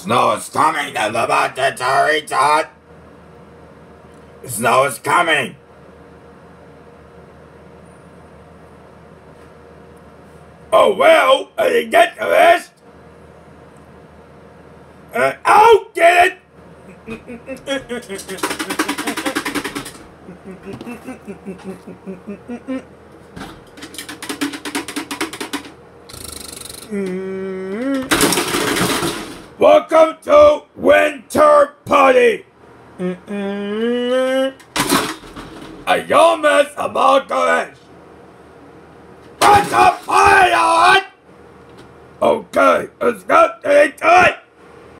snow is coming, the laboratory thought. The snow is coming. Oh well, I didn't get the rest. I'll get it. Welcome to Winter Party. A almost about to What's the fire on? Okay, let's go to it.